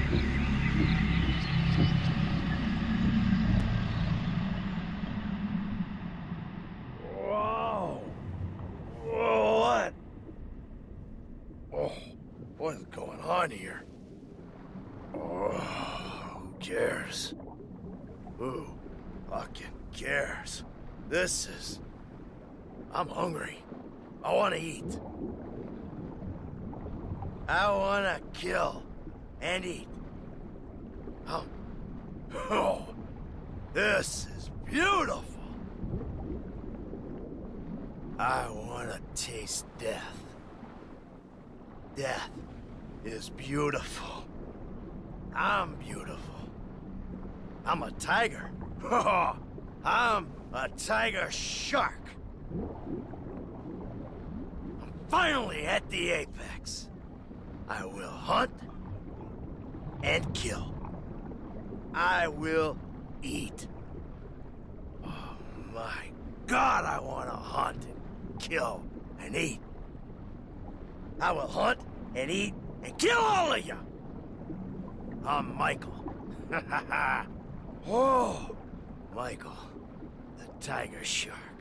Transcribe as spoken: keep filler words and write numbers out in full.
Whoa! Whoa, what? Oh, what is going on here? Oh, who cares? Who fucking cares? This is... I'm hungry. I want to eat. I want to kill and eat. Oh. Oh, this is beautiful. I want to taste death. Death is beautiful. I'm beautiful. I'm a tiger. I'm a tiger shark. I'm finally at the apex. I will hunt and kill. I will eat. Oh my God, I want to hunt and kill and eat. I will hunt and eat and kill all of you. I'm Michael. Oh, Michael, the tiger shark.